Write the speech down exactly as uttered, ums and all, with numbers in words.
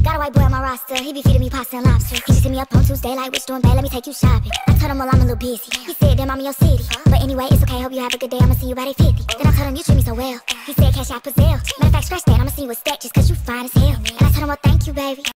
Got a white boy on my roster, he be feeding me pasta and lobster. He just hit me up on Tuesday like, which doing bad, let me take you shopping. I told him, well, I'm a little busy. He said, damn, I'm in your city. But anyway, it's okay, hope you have a good day, I'ma see you by eight fifty. Then I told him, you treat me so well. He said, cash out Brazil. Matter of fact, scratch that, I'ma see you a stack just cause you fine as hell. And I told him, well, thank you, baby.